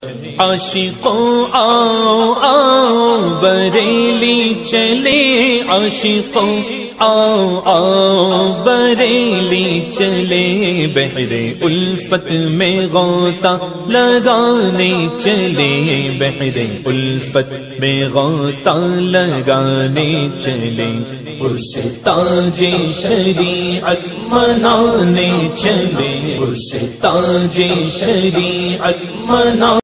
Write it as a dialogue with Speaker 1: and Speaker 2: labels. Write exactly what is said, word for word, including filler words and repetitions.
Speaker 1: आशिकों आओ आओ बरेली चले, आशिकों आओ आओ बरेली चले, बहरे उल्फत में गोता लगाने चले, बहरे उल्फत में गोता लगाने चले, उस ताजे शरीअत मनाने चले, उस ताजे शरीअत मना